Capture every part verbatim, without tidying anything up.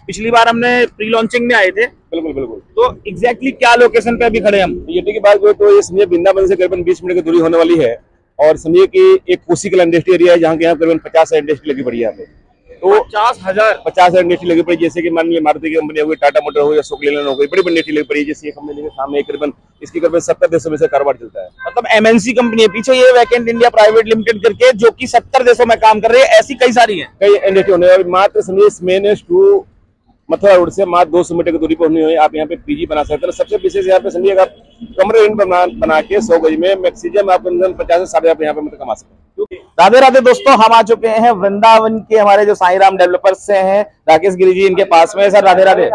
पिछली बार हमने pre launching में आए थे। बिल्कुल बिल्कुल। तो एग्जैक्टली क्या लोकेशन पे अभी खड़े हम? यूटी की बात करें तो ये समझिए वृंदावन से करीबन बीस मिनट की दूरी होने वाली है, और समझिए कि एक कोसी कला इंडस्ट्री एरिया है जहाँ के यहाँ करीबन पचास इंडस्ट्री लगी पड़ी है यहाँ पे। तो पचास हजार पचास इंडस्ट्री लगी पड़ी, जैसे कि मान लीजिए मारुति की कंपनी हो गई, टाटा मोटर हो गई, अशोक लेलैंड हो गई, बड़ी बड़ी इंडस्ट्री लगी पड़ी है। जैसे कंपनी के सामने करीबन इसकी करीबन सत्तर देशों में से कारोबार चलता है। मतलब एमएनसी कंपनी है पीछे, ये वैकेंट इंडिया प्राइवेट लिमिटेड करके, जो कि सत्तर देशों में काम कर रही है। ऐसी कई सारी है, कई इंडस्ट्री होने वाली। मात्र समझिए मेन टू मथुरा रोड से मात्र दो सौ मीटर की दूरी पर होनी हुई आप यहाँ पे पीजी बना सकते हैं। सबसे विशेष यहाँ पे समझिएगा कमरे रेंट बना, बना के सौ गज में मैक्सिमम आप पचास से साठ हजार यहाँ पे मतलब कमा सकते हैं। राधे राधे दोस्तों, हम आ चुके हैं वृंदावन के हमारे जो साईं राम डेवलपर्स से हैं, राकेश गिरी जी इनके पास में। सर राधे राधे।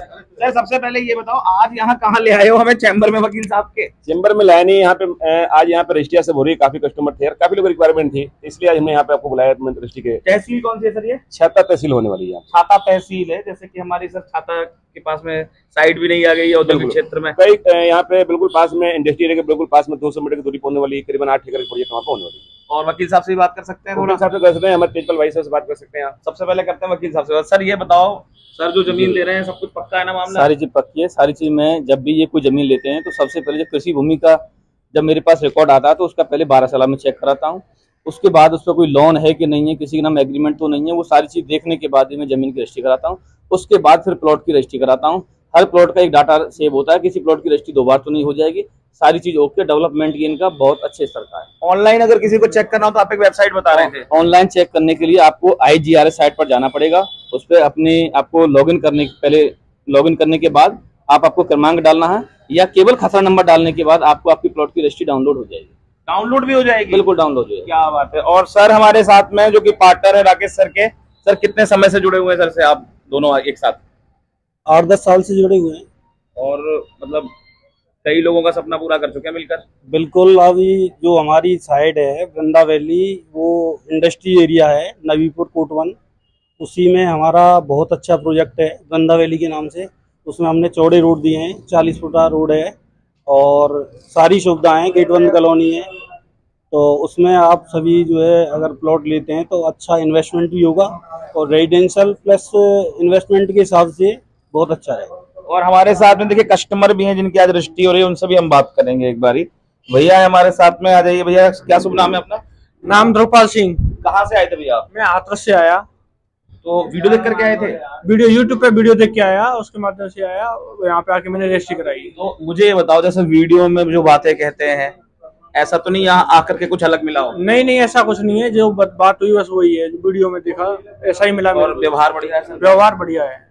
सर सबसे पहले ये बताओ, आज यहाँ कहाँ ले आए हो हमें? चैम्बर में वकील साहब के चैम्बर में लाया नहीं, यहाँ पे आज यहाँ पे रजिस्ट्री से हो रही, काफी कस्टमर थे, काफी लोग रिक्वायरमेंट थी, इसलिए आज हमने यहाँ पे आपको बुलाया। रजिस्ट्री के तहसील कौन सी है सर? ये छाता तहसील होने वाली है। छाता तहसील है, जैसे कि हमारी सर छाता के पास में साइड भी नहीं आ गई है औद्योगिक क्षेत्र में। कई यहाँ पे बिल्कुल पास में इंडस्ट्री एरिया के बिल्कुल पास में दो सौ मीटर की दूरी होने वाली, करीबन आठ एकड़ की प्रोजेक्ट वहाँ पे होने वाली। और वकील साहब से भी बात कर सकते हैं? वकील साहब से कर सकते हैं, हमारे प्रिंसिपल भाई साहब से बात कर सकते हैं। सबसे पहले करते हैं वकील साहब से। सर ये बताओ, सर जो जमीन ले रहे हैं सब कुछ पक्का है ना मामला? सारी चीज पक्की है, सारी चीज में जब भी ये कोई जमीन लेते हैं तो सबसे पहले जब कृषि भूमि का जब मेरे पास रिकॉर्ड आता है तो उसका पहले बारह साल में चेक कराता हूँ। उसके बाद उस पर कोई लोन है कि नहीं है, किसी के नाम एग्रीमेंट तो नहीं है, वो सारी चीज देखने के बाद ही मैं जमीन की रजिस्ट्री कराता हूँ। उसके बाद फिर प्लॉट की रजिस्ट्री कराता हूँ। हर प्लॉट का एक डाटा सेव होता है, किसी प्लॉट की रजिस्ट्री दो बार तो नहीं हो जाएगी। सारी चीज ओके, डेवलपमेंट की इनका बहुत अच्छे स्तर का है। ऑनलाइन अगर किसी को चेक करना हो तो आप एक वेबसाइट बता रहे थे, ऑनलाइन चेक करने के लिए आपको I G R S site पर जाना पड़ेगा। उस पर अपने आपको लॉगिन करने के पहले लॉगिन करने के बाद आप आपको क्रमांक डालना है, या केवल खसरा नंबर डालने के बाद आपको आपकी प्लॉट की रजिस्ट्री डाउनलोड हो जाएगी। डाउनलोड भी हो जाएगी? बिल्कुल डाउनलोड हो जाएगी। क्या बात है। और सर हमारे साथ में जो कि पार्टनर है राकेश सर के, सर कितने समय से जुड़े हुए हैं सर से आप दोनों एक साथ? आठ दस साल से जुड़े हुए हैं, और मतलब कई लोगों का सपना पूरा कर चुके हैं मिलकर। बिल्कुल। अभी जो हमारी साइड है वृंदा वैली, वो इंडस्ट्री एरिया है नवीपुर कोटवन, उसी में हमारा बहुत अच्छा प्रोजेक्ट है वृंदा वैली के नाम से। उसमें हमने चौड़े रोड दिए हैं, चालीस फुटा रोड है और सारी सुविधाएं, गेट बंद कॉलोनी है। तो उसमें आप सभी जो है अगर प्लॉट लेते हैं तो अच्छा इन्वेस्टमेंट भी होगा, और रेजिडेंशियल प्लस इन्वेस्टमेंट के हिसाब से बहुत अच्छा है। और हमारे साथ में देखिए कस्टमर भी हैं जिनकी आज रजिस्ट्री हो रही है, उनसे भी हम बात करेंगे एक बारी। भैया है हमारे साथ में, आ जाइए भैया। क्या शुभ नाम है अपना? नाम ध्रुवपाल सिंह। कहाँ से आए थे भैया? मैं हाथरस से आया। तो वीडियो देख करके आए थे? वीडियो यूट्यूब पे वीडियो देख के आया, उसके माध्यम से आया, यहाँ पे आके मैंने रजिस्ट्री कराई। तो मुझे ये बताओ, जैसे वीडियो में जो बातें कहते हैं, ऐसा तो नहीं यहाँ आकर के कुछ अलग मिला हो? नहीं नहीं, ऐसा कुछ नहीं है, जो बात हुई बस वही है, जो वीडियो में देखा ऐसा ही मिला। और व्यवहार बढ़िया है? व्यवहार बढ़िया है।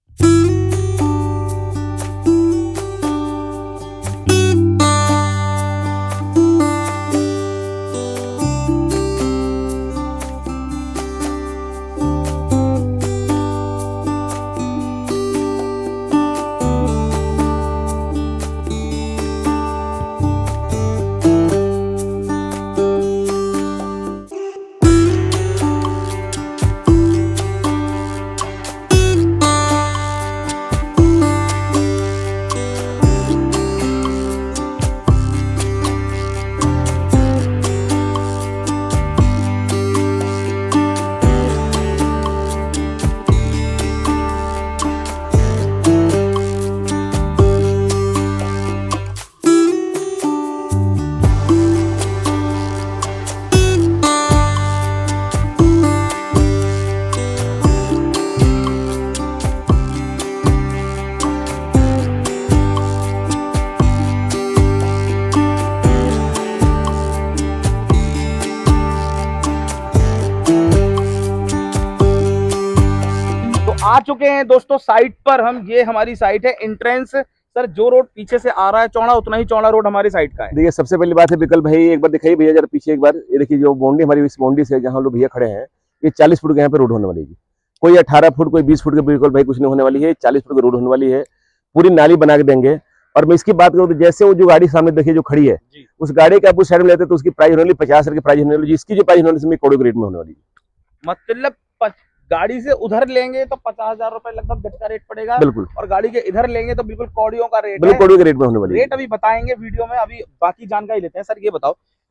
आ चुके हैं दोस्तों साइट पर हम। ये हमारी साइट है, एंट्रेंस। सर जो रोड पीछे से आ रहा है चौड़ा, उतना ही चौड़ा रोड हमारी साइड का है। देखिए सबसे पहली बात है विकल्प भाई, एक बार दिखाइए भैया जरा पीछे एक बार। ये देखिए जो बाउंड्री हमारी इस बाउंड्री से जहाँ लोग भैया खड़े हैं, ये चालीस फुट के यहाँ पे रोड होने वाली है। कोई अठारह फुट कोई बीस फुट के विकल्प भाई कुछ नहीं होने वाली है, चालीस फुट की रोड होने वाली है। पूरी नाली बना के देंगे। और मैं इसकी बात करूँ तो जैसे वो जो गाड़ी सामने देखिए जो खड़ी है, उस गाड़ी के आप उस साइड में लेते तो उसकी प्राइस होने वाली पचास हजार की प्राइस होने वाली, जिसकी जो प्राइस होने वाली करोड़ के रेट में होने वाली है। मतलब गाड़ी से उधर लेंगे तो पचास हजार रुपए लगभग गज का रेट पड़ेगा। बिल्कुल। और गाड़ी के इधर लेंगे तो बिल्कुल कौड़ियों का रेट है। बिल्कुल कौड़ियों के रेट में होने वाली है। रेट अभी बताएंगे वीडियो में, अभी बाकी जानकारी लेते हैं। सर ये बताओ,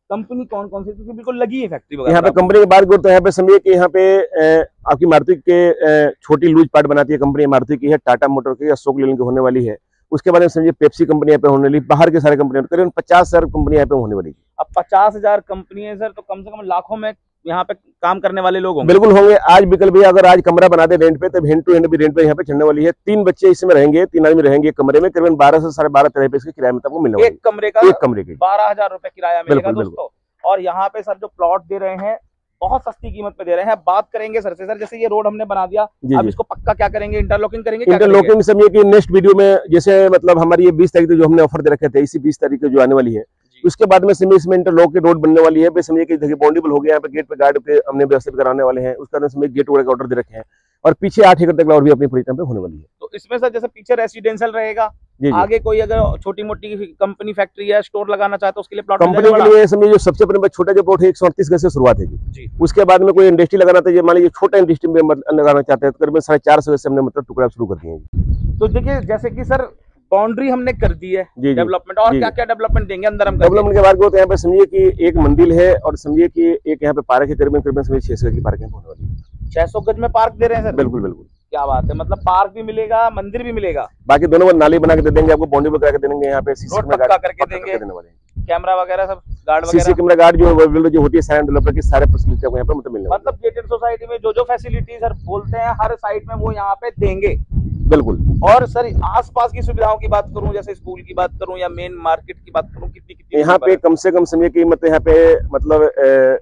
कंपनी कौन कौन सी, क्योंकि बिल्कुल लगी है फैक्ट्री वगैरह। यहाँ पे कंपनी की बात करो तो यहाँ पे समझिए कि यहाँ पे अ, आपकी मारुति के अ, छोटी लूज पार्ट बनाती है कंपनी, मारुति की है, टाटा मोटर की, अशोक लेलैंड की होने वाली है। उसके बाद में समझिए पेप्सी कंपनी यहाँ पे होने वाली, बाहर के सारे कंपनी, करीबन पचास हजार कंपनी यहाँ पे होने वाली। अब पचास हजार कंपनी है सर, तो कम से कम लाखों में यहाँ पे काम करने वाले लोग होंगे। बिल्कुल होंगे। आज विकल्प भैया अगर आज कमरा बना दे रेंट पे, तो हैंड टू हैंड भी रेंट पे यहाँ पे चलने वाली है। तीन बच्चे इसमें रहेंगे, तीन आदमी रहेंगे कमरे में, करीबन बारह से साढ़े बारह तरह पे इसके किराए में आपको मिलने वाली है। एक कमरे का एक कमरे की बारह हजार रुपए किराया मिलेगा बिल्कुल, दोस्तों। और यहाँ पे सर जो प्लॉट दे रहे हैं बहुत सस्ती कीमत पे दे रहे हैं। बात करेंगे सर से, सर जैसे ये रोड हमने बना दिया, अब इसको पक्का क्या करेंगे, इंटरलॉकिंग करेंगे? इंटरलॉकिंग समझिए कि नेक्स्ट वीडियो में, जैसे मतलब हमारी ये बीस तारीख जो हमने ऑफर दे रखे थे, इसी बीस तारीख को जो आने वाली है, उसके बाद में समझिए इसमें इंटरलॉक की रोड बनने वाली है। समझिए कि देखिए बाउंडेबल हो गया, यहाँ पे गेट पे गार्ड पे हमने व्यवस्थित कराने वाले हैं। उसका समझिए गेट वगैरह का ऑर्डर दे रखे हैं, और पीछे आठ एकड़ तक और भी अपनी पूरी टाइम पे होने वाली है। तो इसमें सर जैसे पीछे रेसिडेंशियल रहेगा, जी जी। आगे कोई अगर छोटी मोटी कंपनी फैक्ट्री या स्टोर लगाना चाहे तो उसके लिए प्लॉट कंपनी के लिए समझिए जो सबसे पहले छोटा जो प्लॉट है एक सौ अड़तीस गज से शुरुआत है जी। उसके बाद में कोई इंडस्ट्री लगाना चाहिए, मान लीजिए छोटा इंडस्ट्री में लगाना चाहते हैं तो करीबन साढ़े चार सौ गज से हमने मतलब टुकड़ा शुरू कर दिए हैं। तो देखिए जैसे कि सर बाउंड्री हमने कर दी है डेवलपमेंट, और जी, क्या क्या डेवलपमेंट देंगे अंदर हम? डेवलपमेंट के बाद तो यहाँ पे समझिए कि एक मंदिर है, और समझिए कि एक यहाँ पे पार्क है, करीबन करीबन समझिए छह सौ गज की पार्क होने वाली है। छह सौ गज में पार्क दे रहे हैं सर? बिल्कुल बिल्कुल। क्या बात है, मतलब पार्क भी मिलेगा, मंदिर भी मिलेगा, बाकी दोनों नाली बना के दे देंगे आपको, बाउंड्री करा के दे देंगे, यहाँ पे रोड पक्का करके देंगे, देने वाले हैं, कैमरा वगैरह सब, गार्ड सीसी वगैरह, कैमरा गार्ड जो जो होती है सारे डेवलपर की सारे फैसिलिटी आपको यहाँ पे मतलब मिलने वाली है। मतलब गेटेड सोसाइटी में जो जो फैसिलिटी सर बोलते हैं हर साइड में वो यहाँ पे देंगे। बिल्कुल। और सर आसपास की सुविधाओं की बात करूं, जैसे स्कूल की बात करूं या मेन मार्केट की बात करूं, कितनी कितनी यहाँ पे कम से कम समझिए कि मतलब यहाँ पे मतलब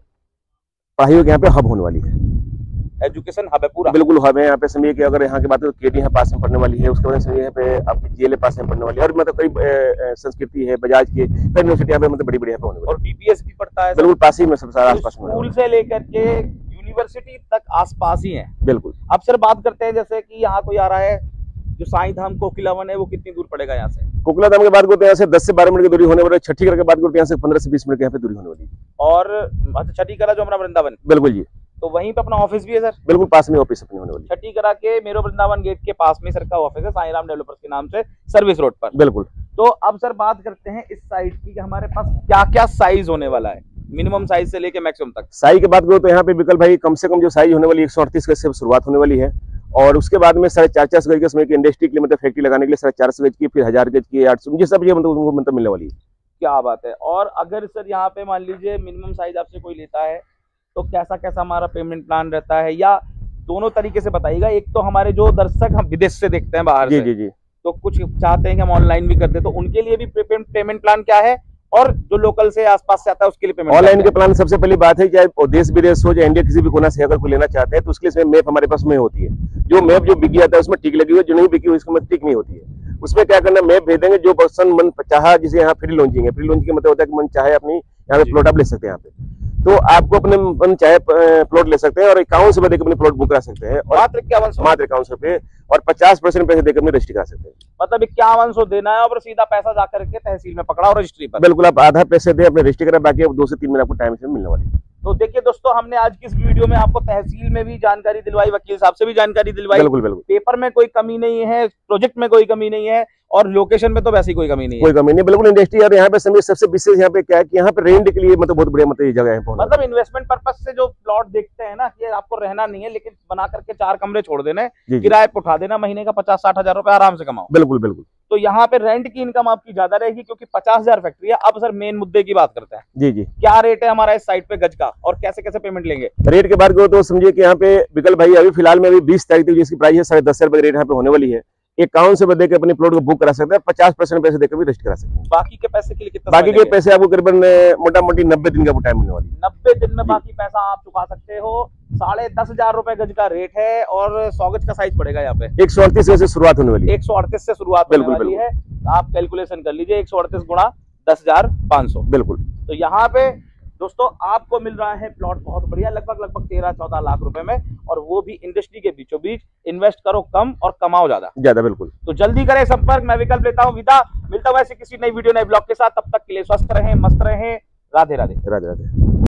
पढ़ाइयों के यहाँ पे हब होने वाली है, एजुकेशन हब है पूरा। बिल्कुल हब है यहाँ पे। समझिए कि अगर यहाँ की बात करें तो केडी यहाँ पास में पढ़ने वाली है, उसके बाद समझिए यहाँ पे आपकी जीएलए पास में पढ़ने वाली है, और मतलब कई संस्कृति है, बजाज की कई यूनिवर्सिटी यहाँ पे मतलब बड़ी बड़ी यहाँ पे होने वाली है, और बीपीएस भी पढ़ता है बिल्कुल पास ही में, सब सारा आसपास में, स्कूल से लेकर के यूनिवर्सिटी तक आसपास ही है। बिल्कुल। अब सर बात करते हैं जैसे कि यहाँ कोई आ रहा है, जो साईं धाम कोकिलावन है वो कितनी दूर पड़ेगा यहाँ से? कोकिला धाम की बात करते हैं यहाँ से दस से बारह मिनट की दूरी होने वाली है। छठी कला की बात करते हैं यहाँ से पंद्रह से बीस मिनट की यहाँ पे दूरी होने वाली है। और अच्छा छठी कला जो हमारा वृंदावन, बिल्कुल जी, तो वहीं पे अपना ऑफिस भी है सर? बिल्कुल पास में ऑफिस अपनी होने वाली है। छठी कला के मेरो वृंदावन गेट के पास में सर का ऑफिस है, साईं राम डेवलपर्स के नाम से, सर्विस रोड पर। बिल्कुल। तो अब सर बात करते हैं इस साइड की कि हमारे पास क्या क्या साइज होने वाला है, मिनिमम साइज से लेके मैक्सिमम तक। साइज की बात करो तो यहाँ पे विकल्प भाई कम से कम जो साइज होने वाली एक सौ अड़तीस गज से शुरुआत होने वाली है, और उसके बाद में साढ़े चार चार सौ गज के समय की इंडस्ट्री के लिए मतलब फैक्ट्री लगाने के लिए साढ़े चार सौ गज की, फिर हजार गज की, आठ सौ, ये सब ये मतलब उनको मतलब मिलने वाली है। क्या बात है। और अगर सर यहाँ पे मान लीजिए मिनिमम साइज आपसे कोई लेता है तो कैसा कैसा हमारा पेमेंट प्लान रहता है, या दोनों तरीके से बताइएगा। एक तो हमारे जो दर्शक हम विदेश से देखते हैं बाहर जी से, जी जी, तो कुछ चाहते हैं कि हम ऑनलाइन भी करते, तो उनके लिए भी पेमेंट प्लान क्या है, और जो लोकल से आसपास से आता है उसके लिए पेमेंट ऑनलाइन के प्लान सबसे पहली बात है, चाहे देश विदेश हो, चाहे इंडिया किसी भी कोना से अगर कोई लेना चाहते हैं तो उसके लिए मैप हमारे पास में होती है। जो मैप जो बिकी जाता है उसमें टिक लगी हुई है, जो नहीं बिकी हुई उसमें टिक नहीं होती है। उसमें क्या करना, मैप भेज देंगे, जो पर्सन मन चाहा, जिसे यहाँ फ्री लॉन्चिंग है, फ्री लॉन्चिंग मतलब होता है कि मन चाहे अपनी यहाँ पे प्लॉट आप ले सकते हैं। यहाँ पे तो आपको अपने मन चाहे प्लॉट ले सकते हैं, और इक्यावन सौ रुपए अपने प्लॉट बुक करा सकते हैं, और मात्र इक्यावन सौ मात्र इक्यावन सौ रुपए, और पचास परसेंट पैसे देकर अपनी रजिस्ट्री करा सकते हैं। मतलब इक्यावन सौ देना है और सीधा पैसा जाकर के तहसील में पकड़ा और रजिस्ट्री पर। बिल्कुल, आप आधा पैसे दे अपने रजिस्ट्री करा, बाकी दो से तीन महीने आपको टाइम से मिलने वाली है। तो देखिए दोस्तों, हमने आज की इस वीडियो में आपको तहसील में भी जानकारी दिलवाई, वकील साहब से भी जानकारी दिलवाई, बिल्कुल बिल्कुल, पेपर में कोई कमी नहीं है, प्रोजेक्ट में कोई कमी नहीं है, और लोकेशन में तो वैसे ही कोई कमी नहीं है, कोई कमी नहीं, बिल्कुल इंडस्ट्री। और यहाँ पे समझिए सबसे विशेष यहाँ पे क्या है कि यहाँ पे रेंट के लिए मतलब बहुत बढ़िया मतलब ये जगह है। मतलब इन्वेस्टमेंट पर्पज से जो प्लॉट देखते हैं ना कि आपको रहना नहीं है, लेकिन बना करके चार कमरे छोड़ देने, किराए पे उठा देना, महीने का पचास साठ हजार रुपए आराम से कमाओ। बिल्कुल बिल्कुल। तो यहाँ पे रेंट की इनकम आपकी ज्यादा रहेगी, क्योंकि पचास हजार फैक्ट्री है। अब सर मेन मुद्दे की बात करते हैं। जी जी, क्या रेट है हमारा इस साइट पे गज का, और कैसे कैसे पेमेंट लेंगे? रेट के बात करो तो समझिए कि यहाँ पे विकल्प भाई अभी फिलहाल में अभी बीस तारीख तक जिसकी प्राइस है साढ़े दस रुपए रेट यहाँ पे होने वाली है। इक्यावन से देकर अपने प्लॉट को बुक करा सकते हैं, पचास परसेंट पैसे देकर भी रजिस्टर करा सकते हैं। बाकी के पैसे के लिए कितना? बाकी के पैसे आपको करीबन मोटा मोटी नब्बे दिन का टाइम मिलने वाली है। नब्बे दिन में बाकी पैसा आप चुका सकते हो। साढ़े दस हजार रुपए गज का रेट है, और सौ गज का साइज पड़ेगा यहाँ पे। एक सौ अड़तीस से शुरुआत होने वाली है। एक सौ अड़तीस से शुरुआत होने वाली है। आप कैलकुलेशन कर लीजिए, एक सौ अड़तीस गुणा दस हजार पाँच सौ। बिल्कुल। तो यहाँ पे दोस्तों आपको मिल रहा है प्लॉट बहुत बढ़िया, लगभग लगभग तेरह चौदह लाख रुपए में, और वो भी इंडस्ट्री के बीचों बीच। इन्वेस्ट करो कम और कमाओ ज्यादा ज्यादा। बिल्कुल। तो जल्दी करें संपर्क। मैं विकल्प लेता हूँ विदा, मिलता हूँ ऐसे किसी नई वीडियो नए ब्लॉग के साथ। तब तक के लिए स्वस्थ रहें, मस्त रहें। राधे राधे। राधे राधे।